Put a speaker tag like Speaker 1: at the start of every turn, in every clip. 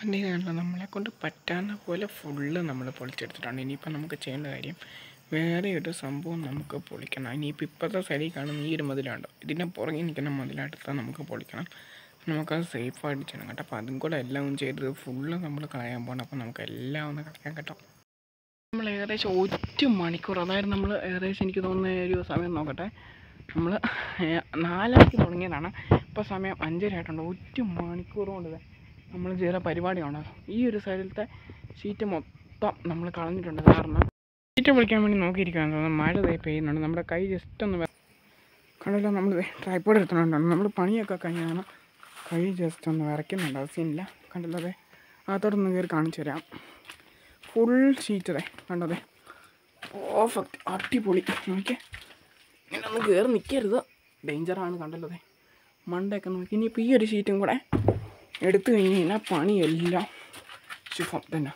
Speaker 1: അപ്പം ഇതാണല്ലോ നമ്മളെക്കൊണ്ട് പറ്റാവുന്ന പോലെ ഫുള്ള് നമ്മൾ പൊളിച്ചെടുത്തിട്ടുണ്ട്. ഇനിയിപ്പോൾ നമുക്ക് ചെയ്യേണ്ട കാര്യം വേറെ ഒരു സംഭവം നമുക്ക് പൊളിക്കണം. ഇനിയിപ്പോൾ ഇപ്പോഴത്തെ സൈഡിൽ കാണുന്ന ഈ ഒരു മതിലുണ്ടോ, ഇതിൻ്റെ പുറകെ നിൽക്കുന്ന മതിലെടുത്താൽ നമുക്ക് പൊളിക്കണം. നമുക്കത് സേഫായിട്ട് ചെയ്യണം കേട്ടോ. അപ്പോൾ അതും കൂടെ എല്ലാം ചെയ്ത് ഫുള്ള് നമ്മൾ കളയാൻ പോകണം. അപ്പോൾ നമുക്ക് എല്ലാം ഒന്ന് കളയാൻ കേട്ടോ. നമ്മൾ ഏകദേശം 1 മണിക്കൂർ, അതായത് നമ്മൾ ഏകദേശം എനിക്ക് തോന്നുന്ന ഒരു സമയം നോക്കട്ടെ, നമ്മൾ 4:00 തുടങ്ങിയതാണ്. ഇപ്പോൾ സമയം 5:30 ആയിട്ടുണ്ട്. 1 മണിക്കൂർ കൊണ്ട് നമ്മൾ ചെയ്ത പരിപാടിയാണ്. ഈ ഒരു സൈഡിലത്തെ ഷീറ്റ് മൊത്തം നമ്മൾ കളഞ്ഞിട്ടുണ്ട്. കാരണം ഷീറ്റ് പൊളിക്കാൻ വേണ്ടി നോക്കിയിരിക്കുകയാണെന്ന് തോന്നുന്നു. മഴ പെയ്യുന്നുണ്ട്. നമ്മുടെ കൈ ജസ്റ്റ് ഒന്ന് കണ്ടല്ലോ, നമ്മൾ ട്രൈപ്പോഡ് എടുത്തുകൊണ്ടാണ് നമ്മൾ പണിയൊക്കെ കഴിഞ്ഞാണ്. കൈ ജസ്റ്റ് ഒന്ന് വിറയ്ക്കുന്നുണ്ട്. അത് സീനില്ല. കണ്ടല്ലോ, അതെ അതോടൊന്ന് കയറി കാണിച്ചു തരാം. ഫുൾ ഷീറ്റ് അതെ കണ്ടതെ, പെർഫെക്റ്റ്, അടിപൊളി. നോക്കിയേ, ഇങ്ങനെ ഒന്ന് കയറി നിൽക്കരുത്, ഡേഞ്ചറാണ്. കണ്ടല്ലോ അതെ, മണ്ടയൊക്കെ നോക്കി. ഇനിയിപ്പോൾ ഈ ഒരു ഷീറ്റും കൂടെ എടുത്തു കഴിഞ്ഞ് കഴിഞ്ഞാൽ പണിയെല്ലാം ശുഭം തന്നെ.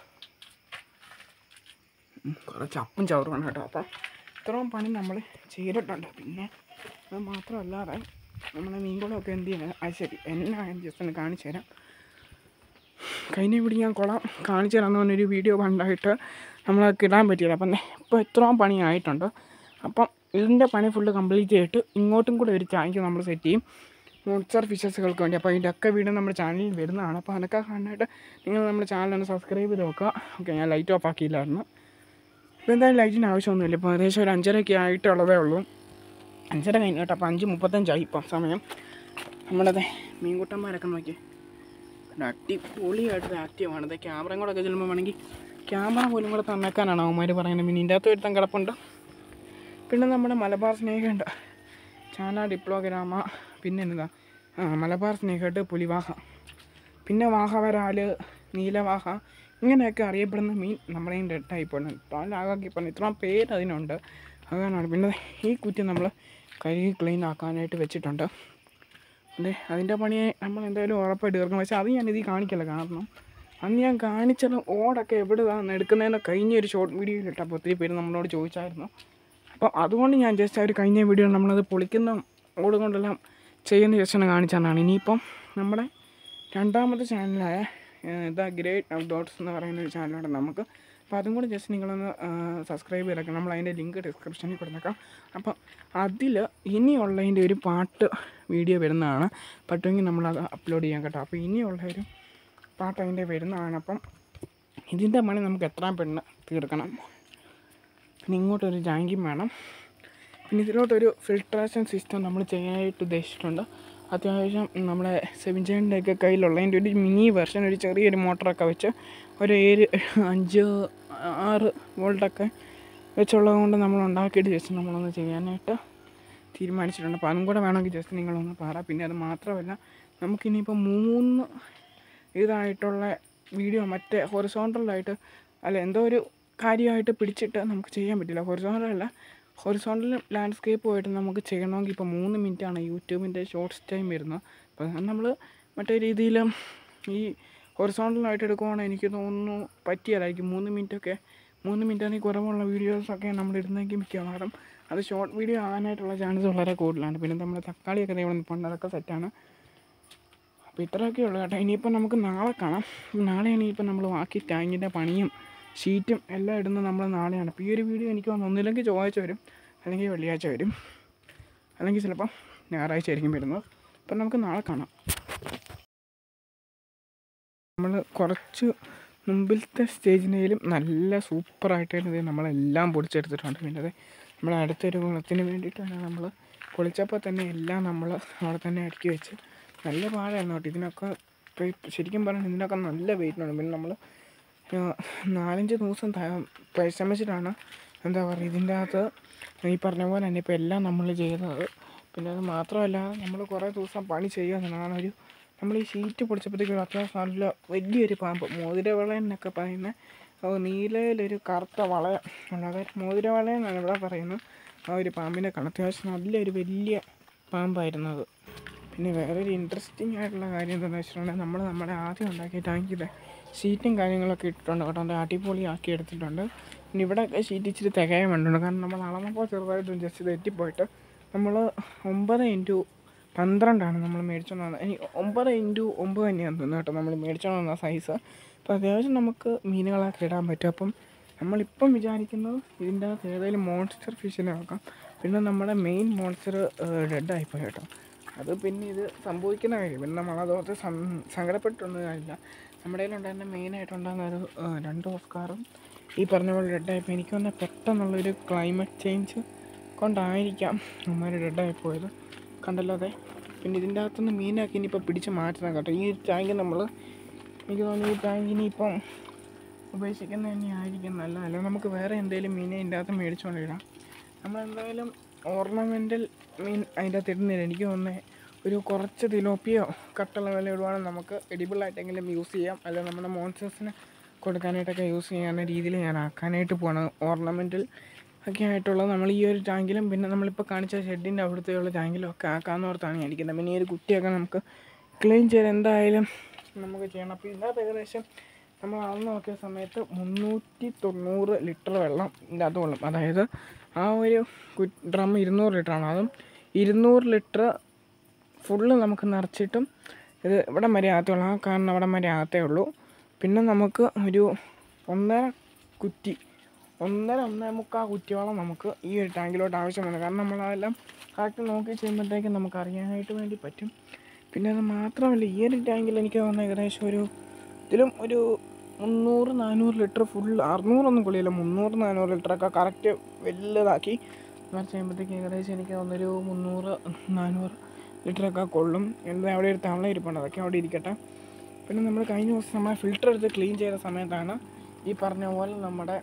Speaker 1: കുറച്ച് അപ്പും ചവറുമാണ് കേട്ടോ. അപ്പം ഇത്രയും പണി നമ്മൾ ചെയ്തിട്ടുണ്ട്. പിന്നെ അത് മാത്രമല്ലാതെ നമ്മുടെ മീൻകുളമൊക്കെ എന്ത് ചെയ്യുന്നത്, അത് ശരി എന്നാ ജസ്റ്റ് ഒന്ന് കാണിച്ചു തരാം. കഴിഞ്ഞ വീഡിയോ ഞാൻ കുളം കാണിച്ചു തരാമെന്ന് പറഞ്ഞൊരു വീഡിയോ കണ്ടായിട്ട് നമ്മളതൊക്കെ ഇടാൻ പറ്റിയില്ല. അപ്പം ഇപ്പോൾ ഇത്രയും പണി ആയിട്ടുണ്ട്. അപ്പം ഇതിൻ്റെ പണി ഫുള്ള് കംപ്ലീറ്റ് ചെയ്തിട്ട് ഇങ്ങോട്ടും കൂടെ ഒരു ടാങ്ക് നമ്മൾ സെറ്റ് ചെയ്യും, മോൺസ്റ്റർ ഫിഷസുകൾക്ക് വേണ്ടി. അപ്പോൾ അതിൻ്റെയൊക്കെ വീഡിയോ നമ്മുടെ ചാനലിൽ വരുന്നതാണ്. അപ്പോൾ അതൊക്കെ കാണാനായിട്ട് നിങ്ങൾ നമ്മുടെ ചാനലൊന്ന് സബ്സ്ക്രൈബ് ചെയ്ത് നോക്കുക. ഓക്കെ, ഞാൻ ലൈറ്റ് ഓഫ് ആക്കിയില്ലായിരുന്നു. ഇപ്പോൾ എന്തായാലും ലൈറ്റിന് ആവശ്യമൊന്നുമില്ല. ഇപ്പോൾ ഏകദേശം ഒരു 5:30 ആയിട്ടുള്ളതേ ഉള്ളൂ. 5:30 കഴിഞ്ഞു കേട്ടോ. അപ്പോൾ 5:35 ഇപ്പം സമയം. നമ്മളത് മീൻകുട്ടന്മാരൊക്കെ നോക്കി അടിപൊളിയായിട്ട് ആക്റ്റീവാണ്. ഇത് ക്യാമറയും കൂടെ ഒക്കെ ചെല്ലുമ്പോൾ വേണമെങ്കിൽ ക്യാമറ പോലും കൂടെ തന്നേക്കാനാണ് അവന്മാർ പറയുന്നത്. പിന്നെ ഇതിൻ്റെ അകത്ത് ഒരുത്തം കിടപ്പുണ്ട്. പിന്നെ നമ്മുടെ മലബാർ സ്നേഹമുണ്ട്, ചാന ഡിപ്ലോഗ്രാമ, പിന്നെ എന്താ മലബാർ സ്നേഹമുണ്ട്, പുലിവാഹ, പിന്നെ വാഹവരാൽ, നീലവാഹ, ഇങ്ങനെയൊക്കെ അറിയപ്പെടുന്ന മീൻ നമ്മുടെ ഇതിൻ്റെ ടൈപ്പാണ്. ആകാക്കി പറഞ്ഞു ഇത്രയും പേര് അതിനുണ്ട്. അതാണ്. പിന്നെ ഈ കുറ്റി നമ്മൾ കഴുകി ക്ലീൻ ആക്കാനായിട്ട് വെച്ചിട്ടുണ്ട്. അതെ, അതിൻ്റെ പണിയെ നമ്മൾ എന്തായാലും ഉറപ്പായിട്ട് തീർക്കും. പക്ഷേ അത് ഞാനിതിൽ കാണിക്കില്ല. കാരണം അന്ന് ഞാൻ കാണിച്ചത് ഓടൊക്കെ എവിടെയാണ് എടുക്കുന്നതെന്ന് കഴിഞ്ഞൊരു ഷോർട്ട് വീഡിയോയിലിട്ട്. അപ്പോൾ ഒത്തിരി പേര് നമ്മളോട് ചോദിച്ചായിരുന്നു. അപ്പോൾ അതുകൊണ്ട് ഞാൻ ജസ്റ്റ് ഒരു കഴിഞ്ഞ വീഡിയോ നമ്മളത് പൊളിക്കുന്ന ഓട് കൊണ്ടെല്ലാം ചെയ്യുന്ന ജസ്റ്റ് ഒന്ന് കാണിച്ചതാണ്. ഇനിയിപ്പം നമ്മുടെ രണ്ടാമത്തെ ചാനലായ ദ ഗ്രേറ്റ് ഔട്ട്ഡോർസ് എന്ന് പറയുന്ന ഒരു ചാനലുണ്ട് നമുക്ക്. അപ്പോൾ അതും കൂടി ജസ്റ്റ് നിങ്ങളൊന്ന് സബ്സ്ക്രൈബ് ചെയ്തേക്കാം. നമ്മൾ അതിൻ്റെ ലിങ്ക് ഡിസ്ക്രിപ്ഷനിൽ കൊടുത്തേക്കാം. അപ്പം അതിൽ ഇനിയുള്ളതിൻ്റെ ഒരു പാട്ട് വീഡിയോ വരുന്നതാണ്. പറ്റുമെങ്കിൽ നമ്മളത് അപ്ലോഡ് ചെയ്യാൻ കേട്ടോ. അപ്പോൾ ഇനിയുള്ള ഒരു പാട്ട് അതിൻ്റെ വരുന്നതാണ്. അപ്പം ഇതിൻ്റെ പണി നമുക്ക് എത്രയും പെണ്ണ് തീർക്കണം. പിന്നെ ഇങ്ങോട്ടൊരു ജാങ്കിയും വേണം. പിന്നെ ഇതിലോട്ടൊരു ഫിൽട്രേഷൻ സിസ്റ്റം നമ്മൾ ചെയ്യാനായിട്ട് ഉദ്ദേശിച്ചിട്ടുണ്ട്. അത്യാവശ്യം നമ്മളെ 7Jൻ്റെയൊക്കെ കയ്യിലുള്ളതിൻ്റെ ഒരു മിനി വെർഷൻ, ഒരു ചെറിയൊരു മോട്ടറൊക്കെ വെച്ച് ഒരു 5-6 വോൾട്ടൊക്കെ വെച്ചുള്ളത് കൊണ്ട് നമ്മൾ ഉണ്ടാക്കിയിട്ട് ജസ്റ്റ് നമ്മളൊന്ന് ചെയ്യാനായിട്ട് തീരുമാനിച്ചിട്ടുണ്ട്. അപ്പോൾ അതും കൂടെ വേണമെങ്കിൽ ജസ്റ്റ് നിങ്ങളൊന്ന് പറ. പിന്നെ അത് മാത്രമല്ല, നമുക്കിനിയിപ്പോൾ 3 ഇതായിട്ടുള്ള വീഡിയോ മറ്റേ ഹൊറിസോണ്ടലായിട്ട് അല്ല എന്തോ ഒരു കാര്യമായിട്ട് പിടിച്ചിട്ട് നമുക്ക് ചെയ്യാൻ പറ്റില്ല. ഹൊറിസോണ്ടൽ ലാൻഡ്സ്കേപ്പുമായിട്ട് നമുക്ക് ചെയ്യണമെങ്കിൽ ഇപ്പോൾ 3 മിനിറ്റാണ് യൂട്യൂബിൻ്റെ ഷോർട്ട്സ് ടൈം വരുന്നത്. അപ്പോൾ നമ്മൾ മറ്റേ രീതിയിൽ ഈ ഹൊറിസോണ്ടലായിട്ട് എടുക്കുവാണെങ്കിൽ എനിക്ക് തോന്നുന്നു പറ്റിയതായിരിക്കും. 3 മിനിറ്റിൽ കുറവുള്ള വീഡിയോസൊക്കെ നമ്മളിടുന്നെങ്കിൽ മിക്കവാറും അത് ഷോർട്ട് വീഡിയോ ആകാനായിട്ടുള്ള ചാൻസ് വളരെ കൂടുതലാണ്. പിന്നെ നമ്മൾ തക്കാളിയൊക്കെ ഇവിടെ നിൽപ്പുണ്ട്, അതൊക്കെ സെറ്റാണ്. അപ്പോൾ ഇത്രയൊക്കെ ഉള്ളൂ കേട്ടോ. ഇനിയിപ്പോൾ നമുക്ക് നാളെ കാണാം. നാളെ ഇനിയിപ്പോൾ നമ്മൾ ബാക്കി ടാങ്കിൻ്റെ പണിയും ഷീറ്റും എല്ലാം ഇടുന്നത് നമ്മൾ നാളെയാണ്. അപ്പോൾ ഈ ഒരു വീഡിയോ എനിക്ക് ഒന്നില്ലെങ്കിൽ ചൊവ്വാഴ്ച വരും, അല്ലെങ്കിൽ വെള്ളിയാഴ്ച വരും, അല്ലെങ്കിൽ ചിലപ്പം ഞായറാഴ്ച ആയിരിക്കും വരുന്നത്. അപ്പം നമുക്ക് നാളെ കാണാം. നമ്മൾ കുറച്ച് മുമ്പിലത്തെ സ്റ്റേജിനേലും നല്ല സൂപ്പറായിട്ട് നമ്മളെല്ലാം പൊളിച്ചെടുത്തിട്ടുണ്ട്. പിന്നെ അത് നമ്മൾ അടുത്തൊരു കുളത്തിന് വേണ്ടിയിട്ടാണ് നമ്മൾ പൊളിച്ചപ്പോൾ തന്നെ എല്ലാം നമ്മൾ അവിടെ തന്നെ അടുക്കി വെച്ച് നല്ല പാടായിരുന്നു കേട്ടോ. ഇതിനൊക്കെ ശരിക്കും പറഞ്ഞാൽ ഇതിനൊക്കെ നല്ല വെയിറ്റുണ്ട്. പിന്നെ നമ്മൾ 4-5 ദിവസം പരിശ്രമിച്ചിട്ടാണ് എന്താ പറയുക ഇതിൻ്റെ അകത്ത് ഈ പറഞ്ഞ പോലെ തന്നെ ഇപ്പോൾ എല്ലാം നമ്മൾ ചെയ്തത്. പിന്നെ അത് മാത്രമല്ല, നമ്മൾ കുറേ ദിവസം പണി ചെയ്യാമെന്നാണ്. നമ്മൾ ഈ ഷീറ്റ് പൊളിച്ചപ്പോഴത്തേക്കും അത്യാവശ്യം നല്ല വലിയൊരു പാമ്പ്, മോതിരവളയൻ എന്നൊക്കെ പറയുന്ന നീലയിലൊരു കറുത്ത വളയം ഉള്ളത്, മോതിരവളയൻ എന്നാണ് ഇവിടെ പറയുന്നത്. ആ ഒരു പാമ്പിനെ കാണാം. അത്യാവശ്യം നല്ലൊരു വലിയ പാമ്പായിരുന്നു അത്. പിന്നെ വേറൊരു ഇൻട്രസ്റ്റിംഗ് ആയിട്ടുള്ള കാര്യം എന്താണെന്ന് വെച്ചിട്ടുണ്ടെങ്കിൽ, നമ്മുടെ ആദ്യം ഉണ്ടാക്കിയ ടാങ്കിൽ ഷീറ്റും കാര്യങ്ങളൊക്കെ ഇട്ടിട്ടുണ്ട് കേട്ടോ. അത് അടിപൊളിയാക്കി എടുത്തിട്ടുണ്ട്. പിന്നെ ഇവിടെയൊക്കെ ഷീറ്റ് ഇച്ചിരി തികയാൻ വേണ്ടിയുണ്ട്. കാരണം നമ്മൾ അളന്നപ്പോൾ ചെറുതായിട്ട് ജസ്റ്റ് തെറ്റിപ്പോയിട്ട് നമ്മൾ 9x 12 നമ്മൾ മേടിച്ചോണ്ട് വന്നത്. ഇനി 9x9 തന്നെയാണ് തോന്നുന്നു കേട്ടോ നമ്മൾ മേടിച്ചോണ്ട് വന്ന സൈസ്. അപ്പോൾ അത്യാവശ്യം നമുക്ക് മീനുകളൊക്കെ ഇടാൻ പറ്റും. അപ്പം നമ്മളിപ്പം വിചാരിക്കുന്നത് ഇതിൻ്റെ അകത്ത് ഏതെങ്കിലും മോൺസ്റ്റർ ഫിഷിനെ വെക്കാം. പിന്നെ നമ്മുടെ മെയിൻ മോൺസ്റ്റർ ഡെഡായിപ്പോയി കേട്ടോ. അത് പിന്നെ ഇത് സംഭവിക്കുന്ന കാര്യം പിന്നെ നമ്മളതോർത്ത് സങ്കടപ്പെട്ടിട്ടൊന്നും കാര്യമില്ല. നമ്മുടെ കയ്യിലുണ്ടായിരുന്ന മെയിനായിട്ടുണ്ടാകുന്ന ഒരു 2 ഓസ്കാറും ഈ പറഞ്ഞ പോലെ ഡെഡായിപ്പോൾ. എനിക്ക് വന്ന പെട്ടെന്നുള്ളൊരു ക്ലൈമറ്റ് ചേഞ്ച് കൊണ്ടായിരിക്കാം അമ്മമാർ ഡെഡായിപ്പോയത്. കണ്ടല്ലോ അതെ. പിന്നെ ഇതിൻ്റെ അകത്തുനിന്ന് മീനൊക്കെ ഇനിയിപ്പോൾ പിടിച്ച് മാറ്റണം കേട്ടോ. ഈ ടാങ്ക് എനിക്ക് തോന്നുന്നു ഈ ടാങ്കിനി ഇപ്പം ഉപേക്ഷിക്കുന്നത് തന്നെയായിരിക്കും നല്ലത്. അല്ലെങ്കിൽ നമുക്ക് വേറെ എന്തെങ്കിലും മീനെ ഇതിൻ്റെ അകത്ത് മേടിച്ചുകൊണ്ടിടാം. നമ്മളെന്തായാലും ഓർണമെൻ്റൽ മീൻ അതിൻ്റെ അകത്ത് ഇടുന്നില്ല. എനിക്ക് തോന്നുന്നത് ഒരു കുറച്ച് തിലോപ്പിയോ കട്ടുള്ള വില ഇടുവാണെങ്കിൽ നമുക്ക് എഡിബിളായിട്ടെങ്കിലും യൂസ് ചെയ്യാം. അല്ലെങ്കിൽ നമ്മുടെ മോൺസ്റ്റേഴ്സിന് കൊടുക്കാനായിട്ടൊക്കെ യൂസ് ചെയ്യാവുന്ന രീതിയിൽ ഞാൻ ആക്കാനായിട്ട് പോകണം. ഓർണമെൻ്റൽ ഒക്കെ ആയിട്ടുള്ളത് നമ്മൾ ഈ ഒരു ടാങ്കിലും പിന്നെ നമ്മളിപ്പോൾ കാണിച്ച ഷെഡിൻ്റെ അവിടുത്തെയുള്ള ടാങ്കിലും ഒക്കെ ആക്കാമെന്ന് ഓർത്താണ് ഞാൻ ഇരിക്കുന്നത്. പിന്നെ ഈ ഒരു കുറ്റിയൊക്കെ നമുക്ക് ക്ലീൻ ചെയ്ത് എന്തായാലും നമുക്ക് ചെയ്യണം. അപ്പോൾ ഇതിനകത്ത് ഏകദേശം നമ്മൾ അളന്ന് നോക്കിയ സമയത്ത് 390 ലിറ്റർ വെള്ളം ഇതിൻ്റെ അകത്ത് കൊള്ളും. അതായത് ആ ഒരു ഡ്രം 200 ലിറ്ററാണ്. അതും 200 ലിറ്റർ ഫുള്ള് നമുക്ക് നിറച്ചിട്ടും ഇത് ഇവിടം വരെ ആകത്തുള്ളൂ. ആ കാണുന്ന അവിടം വരെ ആകത്തേ ഉള്ളൂ. പിന്നെ നമുക്ക് ഒരു 1.5 കുറ്റി 1.5 കുറ്റിയോളം നമുക്ക് ഈ ഒരു ടാങ്കിലോട്ട് ആവശ്യമാണ്. കാരണം നമ്മളതെല്ലാം കറക്റ്റ് നോക്കി ചെയ്യുമ്പോഴത്തേക്കും നമുക്ക് അറിയാനായിട്ട് വേണ്ടി പറ്റും. പിന്നെ അത് മാത്രമല്ല ഈ ഒരു ടാങ്കിൽ എനിക്ക് തോന്നുന്നത് ഏകദേശം ഇതിലും ഒരു 300-400 ലിറ്റർ ഫുൾ 600 കൊള്ളിയില്ല 300-400 ലിറ്ററൊക്കെ കറക്റ്റ് വലുതാക്കി നിറച്ച് കഴിയുമ്പോഴത്തേക്ക് ഏകദേശം എനിക്ക് തോന്നുന്നൊരു 300-400 ലിറ്ററൊക്കെ കൊള്ളും. എന്താ അവിടെ ഒരു തവള ഇരിപ്പുണ്ട്, അതൊക്കെ അവിടെ ഇരിക്കട്ടെ. പിന്നെ നമ്മൾ കഴിഞ്ഞ ദിവസം നമ്മൾ ഫിൽറ്റർ എടുത്ത് ക്ലീൻ ചെയ്ത സമയത്താണ് ഈ പറഞ്ഞ പോലെ നമ്മുടെ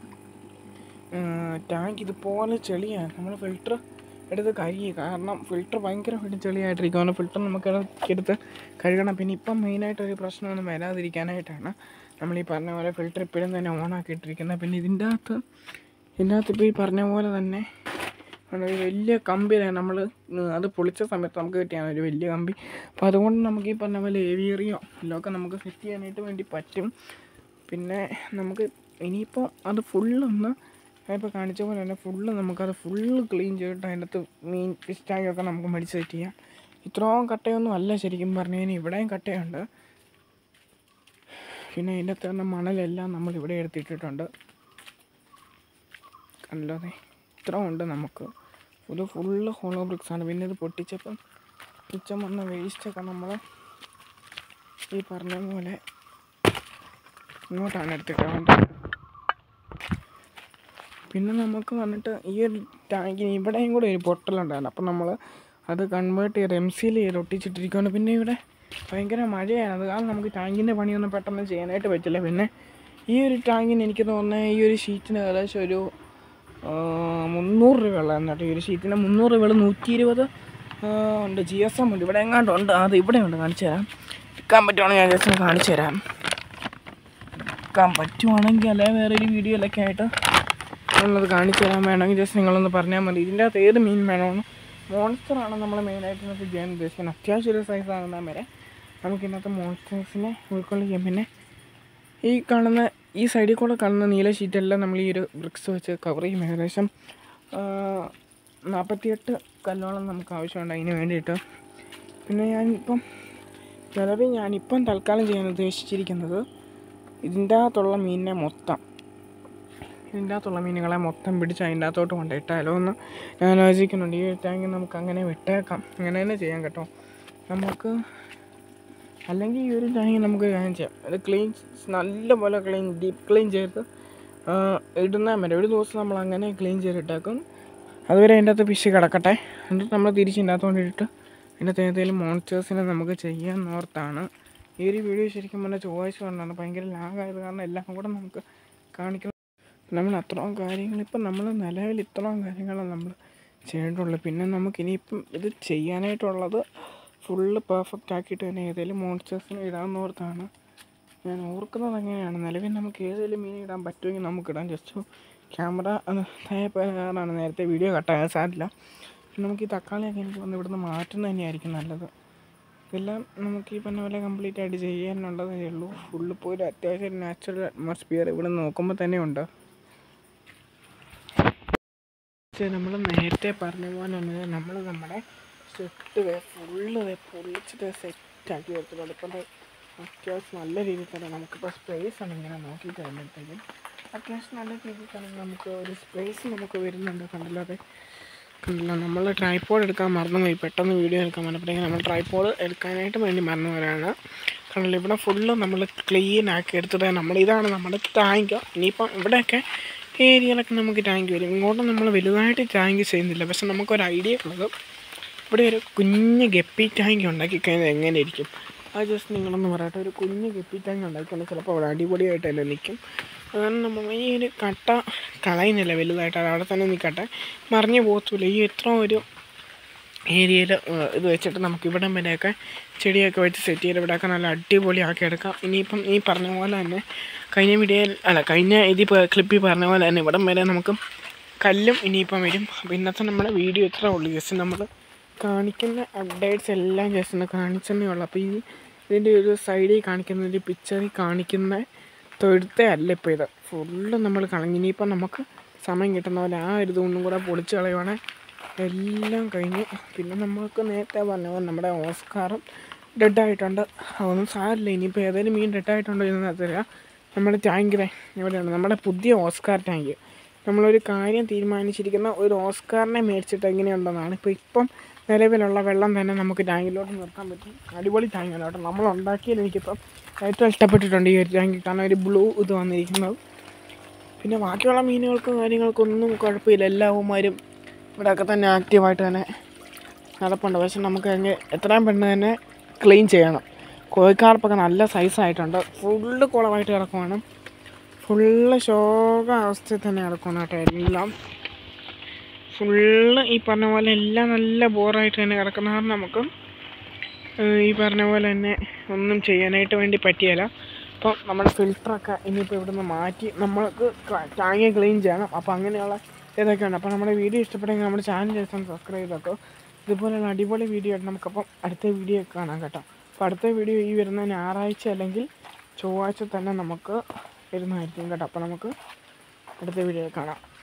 Speaker 1: ടാങ്ക് ഇതുപോലെ ചെളിയാണ്. നമ്മൾ ഫിൽറ്റർ എടുത്ത് കഴുകി. കാരണം ഫിൽറ്റർ ഭയങ്കരമായിട്ട് ചെളിയായിട്ടിരിക്കുകയാണ്. ഫിൽറ്റർ നമുക്ക് എടുത്ത് കഴുകണം. പിന്നെ ഇപ്പം മെയിനായിട്ടൊരു പ്രശ്നമൊന്നും വരാതിരിക്കാനായിട്ടാണ് നമ്മൾ ഈ പറഞ്ഞ പോലെ ഫിൽറ്റർ ഇപ്പോഴും തന്നെ ഓണാക്കിയിട്ടിരിക്കുന്നത്. പിന്നെ ഇതിൻ്റെ അകത്ത് ഇപ്പോൾ ഈ പറഞ്ഞ പോലെ തന്നെ ഒരു വലിയ കമ്പി നമ്മൾ അത് പൊളിച്ച സമയത്ത് നമുക്ക് കിട്ടിയാണ് ഒരു വലിയ കമ്പി. അപ്പോൾ അതുകൊണ്ട് നമുക്ക് ഈ പറഞ്ഞ പോലെ ഏവിയറിയോ എല്ലാം നമുക്ക് സെറ്റ് ചെയ്യാനായിട്ട് വേണ്ടി പറ്റും. പിന്നെ നമുക്ക് ഇനിയിപ്പോൾ അത് ഫുള്ളൊന്ന് ഇപ്പോൾ കാണിച്ച പോലെ തന്നെ നമുക്കത് ഫുള്ള് ക്ലീൻ ചെയ്തിട്ട് അതിനകത്ത് മീൻ ഫിഷ് ടാങ്കൊക്കെ നമുക്ക് മേടിച്ച് സെറ്റ് ചെയ്യാം. ഇത്രയും കട്ടയൊന്നും അല്ല ശരിക്കും പറഞ്ഞു കഴിഞ്ഞാൽ. ഇവിടെയും കട്ടയുണ്ട്. പിന്നെ അതിൻ്റെ അകത്ത് തന്നെ മണലെല്ലാം നമ്മളിവിടെ എടുത്തിട്ടിട്ടുണ്ട്. കണ്ടല്ലോ അതെ, ഇത്ര ഉണ്ട് നമുക്ക്. ഇത് ഫുള്ള് ഹോളോ ബ്രിക്സാണ്. പിന്നെ ഇത് പൊട്ടിച്ചപ്പം മിച്ചം വന്ന വേസ്റ്റൊക്കെ നമ്മൾ ഈ പറഞ്ഞ പോലെ ഇങ്ങോട്ടാണ് എടുത്തിട്ടുണ്ട്. പിന്നെ നമുക്ക് വന്നിട്ട് ഈ ഒരു ടാങ്കിന് ഇവിടെയും കൂടെ ഒരു പൊട്ടലുണ്ടായിരുന്നു. അപ്പം നമ്മൾ അത് കൺവേർട്ട് ചെയ്ത് MC ചെയ്ത് ഒട്ടിച്ചിട്ടിരിക്കുകയാണ്. പിന്നെ ഇവിടെ ഭയങ്കര മഴയാണ്. അത് കാരണം നമുക്ക് ടാങ്കിൻ്റെ പണിയൊന്നും പെട്ടെന്ന് ചെയ്യാനായിട്ട് പറ്റില്ല. പിന്നെ ഈ ഒരു ടാങ്കിന് എനിക്ക് തോന്നുന്നത് ഈ ഒരു ഷീറ്റിന് ഏകദേശം ഒരു 300 രൂപയുള്ളതാണ് കേട്ടോ. ഈ ഒരു ഷീറ്റിന് 300 രൂപ 120 ഉണ്ട്. GSM ഉണ്ട്. ഇവിടെ എങ്ങാണ്ട് ഉണ്ട്. അത് ഇവിടെ ഉണ്ട്. കാണിച്ചു തരാം. എടുക്കാൻ പറ്റുവാണെങ്കിൽ ഞാൻ ജസ്റ്റ് കാണിച്ചു തരാം. എടുക്കാൻ പറ്റുവാണെങ്കിൽ അല്ലെങ്കിൽ വേറൊരു വീഡിയോയിലൊക്കെ ആയിട്ട് നമ്മളത് കാണിച്ചു തരാൻ വേണമെങ്കിൽ ജസ്റ്റ് നിങ്ങളൊന്ന് പറഞ്ഞാൽ മതി. ഇതിൻ്റെ അകത്ത് ഏത് മീൻ വേണമെന്ന്. മോൺസ്റ്ററാണ് നമ്മൾ മെയിനായിട്ട് നമുക്ക് ചെയ്യാൻ ഉദ്ദേശിക്കുന്നത്. അത്യാവശ്യം ഒരു സൈസ് ആകുന്ന വരെ നമുക്കിതിനകത്ത് മോൺസ്റ്റേഴ്സിനെ ഉൾക്കൊള്ളിക്കാം. പിന്നെ ഈ കാണുന്ന ഈ സൈഡിൽ കൂടെ കാണുന്ന നീല ഷീറ്റെല്ലാം നമ്മൾ ഈ ഒരു ബ്രിക്സ് വെച്ച് കവർ ചെയ്യും. ഏകദേശം 48 കല്ലോളം നമുക്ക് ആവശ്യമുണ്ട് അതിന് വേണ്ടിയിട്ട്. പിന്നെ ഞാനിപ്പം തൽക്കാലം ചെയ്യാൻ ഉദ്ദേശിച്ചിരിക്കുന്നത് ഇതിൻ്റെ അകത്തുള്ള മീനുകളെ മൊത്തം പിടിച്ച് അതിൻ്റെ അകത്തോട്ട് കൊണ്ടിട്ടാലോ എന്ന് ഞാൻ ആലോചിക്കുന്നുണ്ട്. ഈ ടാങ്ക് നമുക്ക് അങ്ങനെ വിട്ടേക്കാം. അങ്ങനെ തന്നെ ചെയ്യാം കേട്ടോ. നമുക്ക് അല്ലെങ്കിൽ ഈ ഒരു ടാങ്ക് നമുക്ക് കാര്യം ചെയ്യാം. അത് നല്ലപോലെ ഡീപ്പ് ക്ലീൻ ചെയ്ത് ഇടുന്നാൽ മതി. ഒരു ദിവസം നമ്മൾ അങ്ങനെ ക്ലീൻ ചെയ്തിട്ടേക്കും. അതുവരെ അതിൻ്റെ അകത്ത് ഫിഷ് കിടക്കട്ടെ. എന്നിട്ട് നമ്മൾ തിരിച്ച് ഇതിൻ്റെ അകത്ത് കൊണ്ടിട്ട് അതിൻ്റെ ഏതെങ്കിലും മോൺസ്റ്റേഴ്സിനെ നമുക്ക് ചെയ്യാൻ ഓർത്താണ്. ഈ ഒരു വീഡിയോ ശരിക്കും പറഞ്ഞാൽ ചൊവ്വാഴ്ച കൊണ്ടാണ് ഭയങ്കര ലാഗായത്. കാരണം എല്ലാം കൂടെ നമുക്ക് കാണിക്കണം. നമ്മൾ അത്രയും കാര്യങ്ങൾ നമ്മൾ നിലവിൽ ഇത്രയും കാര്യങ്ങളാണ് നമ്മൾ ചെയ്തിട്ടുള്ളത്. പിന്നെ നമുക്കിനിയിപ്പം ഇത് ചെയ്യാനായിട്ടുള്ളത് ഫുള്ള് പെർഫെക്റ്റ് ആക്കിയിട്ട് തന്നെ ഏതെങ്കിലും മോൺസ്റ്റേഴ്സിനെ ഇടാമെന്ന് ഓർത്താണ് ഞാൻ ഓർക്കുന്നത്. അങ്ങനെയാണ് നിലവിൽ നമുക്ക് ഏതെങ്കിലും മീൻ ഇടാൻ പറ്റുമെങ്കിൽ നമുക്കിടാം. ജസ്റ്റ് ക്യാമറ കാരണമാണ് നേരത്തെ വീഡിയോ കട്ടാകാൻ സാധില്ല. നമുക്ക് ഈ തക്കാളിയൊക്കെ എനിക്ക് വന്ന് ഇവിടുന്ന് മാറ്റുന്നത് തന്നെയായിരിക്കും നല്ലത്. ഇതെല്ലാം നമുക്ക് ഈ പറഞ്ഞ പോലെ കംപ്ലീറ്റ് ആയിട്ട് ചെയ്യാനുള്ളതേ ഉള്ളൂ. ഫുള്ള് പോയി അത്യാവശ്യം നാച്ചുറൽ അറ്റ്മോസ്ഫിയർ ഇവിടെ നോക്കുമ്പോൾ തന്നെ ഉണ്ട്. നമ്മൾ നേരത്തെ പറഞ്ഞ പോലെ തന്നെ നമ്മൾ നമ്മുടെ സെറ്റ് ഫുള്ള് പൊളിച്ചിട്ട് സെറ്റാക്കി എടുത്തിട്ടുണ്ട്. ഇപ്പം അത്യാവശ്യം നല്ല രീതിയിൽ തന്നെ നമുക്കിപ്പോൾ സ്പേസ് ആണ് ഇങ്ങനെ നോക്കിയിട്ട് വരുമ്പോഴത്തേക്കും അത്യാവശ്യം നല്ല രീതിയിൽ തന്നെ നമുക്ക് ഒരു സ്പേസ് നമുക്ക് വരുന്നുണ്ട്. കണ്ടില്ല നമ്മൾ ട്രൈപോഡ് എടുക്കാൻ മറന്നുപോയി, പെട്ടെന്ന് വീഡിയോ എടുക്കാൻ വന്നപ്പോഴത്തേക്കും നമ്മൾ ട്രൈപോഡ് എടുക്കാനായിട്ട് വേണ്ടി മറന്നു വരാണ്. കണ്ടില്ല ഇവിടെ ഫുള്ള് നമ്മൾ ക്ലീൻ ആക്കി എടുത്തിട്ട് ഇതാണ് നമ്മുടെ ടാങ്ക്. ഇനിയിപ്പം ഇവിടെയൊക്കെ ഏരിയയിലൊക്കെ നമുക്ക് ടാങ്ക് വരും. ഇങ്ങോട്ട് നമ്മൾ വലുതായിട്ട് ടാങ്ക് ചെയ്യുന്നില്ല. പക്ഷെ നമുക്കൊരു ഐഡിയ ഉള്ളത് ഇവിടെ ഒരു കുഞ്ഞ് ഗപ്പി ടാങ്ക് ഉണ്ടാക്കി കഴിഞ്ഞാൽ എങ്ങനെ ഇരിക്കും അത് ജസ്റ്റ് നിങ്ങളൊന്ന് പറയട്ടെ. ഒരു കുഞ്ഞ് ഗപ്പി ടാങ്ക് ഉണ്ടാക്കിയാൽ ചിലപ്പോൾ അവിടെ അടിപൊളിയായിട്ട് തന്നെ നിൽക്കും. അതാണ് നമ്മൾ ഈ ഒരു കട്ട കളയുന്നില്ല വലുതായിട്ട്, അത് അവിടെ തന്നെ നിൽക്കട്ടെ, മറിഞ്ഞു പോകത്തില്ല. ഈ ഇത്ര ഒരു ഏരിയയിൽ ഇത് വെച്ചിട്ട് നമുക്ക് ഇവിടം വരെയൊക്കെ ചെടിയൊക്കെ വെച്ച് സെറ്റ് ചെയ്ത് ഇവിടെയൊക്കെ നല്ല അടിപൊളിയാക്കി എടുക്കാം. ഇനിയിപ്പം ഈ പറഞ്ഞ പോലെ തന്നെ കഴിഞ്ഞ ഇതിപ്പോൾ ക്ലിപ്പിൽ പറഞ്ഞ പോലെ തന്നെ ഇവിടം വരെ നമുക്ക് കല്ലും ഇനിയിപ്പം വരും. അപ്പോൾ ഇന്നത്തെ നമ്മുടെ വീഡിയോ ഇത്രേ ഉള്ളൂ. ജസ്റ്റ് നമ്മൾ കാണിക്കുന്ന അപ്ഡേറ്റ്സ് എല്ലാം ജസ്റ്റ് ഒന്ന് കാണിച്ചെന്നേ ഉള്ളൂ. അപ്പോൾ ഇതിൻ്റെ ഒരു സൈഡിൽ കാണിക്കുന്ന ഒരു പിക്ചറിൽ കാണിക്കുന്ന തൊഴുത്തേ അല്ല ഇപ്പോൾ ഇത് ഫുള്ള് നമ്മൾ കളഞ്ഞു. ഇനിയിപ്പം നമുക്ക് സമയം കിട്ടുന്ന പോലെ ആ ഒരു ഇതൊന്നും കൂടെ പൊളിച്ച് കളയുവാണെങ്കിൽ എല്ലാം കഴിഞ്ഞ്. പിന്നെ നമുക്ക് നേരത്തെ പറഞ്ഞ പോലെ നമ്മുടെ ഓസ്കാറും ഡെഡായിട്ടുണ്ട്. അതൊന്നും സാരില്ല. ഇനിയിപ്പോൾ ഏതെങ്കിലും മീൻ ഡെഡായിട്ടുണ്ടോ എന്ന് അറിയില്ല. നമ്മുടെ ടാങ്കിലെ എവിടെയാണ് നമ്മുടെ പുതിയ ഓസ്കാർ ടാങ്ക്. നമ്മളൊരു കാര്യം തീരുമാനിച്ചിരിക്കുന്ന ഒരു ഓസ്കാറിനെ മേടിച്ചിട്ട് എങ്ങനെയുണ്ടെന്നാണ്. ഇപ്പം നിലവിലുള്ള വെള്ളം തന്നെ നമുക്ക് ടാങ്കിലോട്ട് നിർത്താൻ പറ്റും. അടിപൊളി ടാങ്കാണ് കേട്ടോ. നമ്മൾ ഉണ്ടാക്കിയാൽ എനിക്കിപ്പം ഏറ്റവും ഇഷ്ടപ്പെട്ടിട്ടുണ്ട് ഈ ഒരു ടാങ്ക്. കാരണം ഒരു ബ്ലൂ ഇത് വന്നിരിക്കുന്നത്. പിന്നെ ബാക്കിയുള്ള മീനുകൾക്കും കാര്യങ്ങൾക്കൊന്നും കുഴപ്പമില്ല. എല്ലാവന്മാരും ഇവിടെയൊക്കെ തന്നെ ആക്റ്റീവായിട്ട് തന്നെ നടപ്പുണ്ട്. പക്ഷെ നമുക്ക് എത്രയും പെട്ടെന്ന് തന്നെ ക്ലീൻ ചെയ്യണം. കോഴിക്കാർപ്പൊക്കെ നല്ല സൈസായിട്ടുണ്ട്. ഫുള്ള് കുളമായിട്ട് കിടക്കുവാണ്. ഫുള്ള് ശോക അവസ്ഥയിൽ തന്നെ കിടക്കുവാണ് കേട്ടോ. എല്ലാം ഫുള്ള് ഈ പറഞ്ഞ പോലെ എല്ലാം നല്ല ബോറായിട്ട് തന്നെ കിടക്കുന്ന കാരണം നമുക്ക് ഈ പറഞ്ഞ പോലെ തന്നെ ഒന്നും ചെയ്യാനായിട്ട് വേണ്ടി പറ്റിയല്ല. അപ്പം നമ്മുടെ ഫിൽറ്ററൊക്കെ ഇനിയിപ്പോൾ ഇവിടുന്ന് മാറ്റി നമ്മൾക്ക് ടാങ്ക് ക്ലീൻ ചെയ്യണം. അപ്പോൾ അങ്ങനെയുള്ള ഇതൊക്കെയുണ്ട്. അപ്പോൾ നമ്മുടെ വീഡിയോ ഇഷ്ടപ്പെട്ടെങ്കിൽ നമ്മുടെ ചാനൽ ജസ്റ്റ് സബ്സ്ക്രൈബ് ചെയ്തോ. ഇതുപോലെയുള്ള അടിപൊളി വീഡിയോ ആയിട്ട് നമുക്കപ്പം അടുത്ത വീഡിയോ കാണാം കേട്ടോ. അപ്പോൾ അടുത്ത വീഡിയോ ഈ വരുന്ന ഞായറാഴ്ച അല്ലെങ്കിൽ ചൊവ്വാഴ്ച തന്നെ നമുക്ക് വരുന്നതായിരിക്കും കേട്ടോ. അപ്പോൾ നമുക്ക് അടുത്ത വീഡിയോ കാണാം.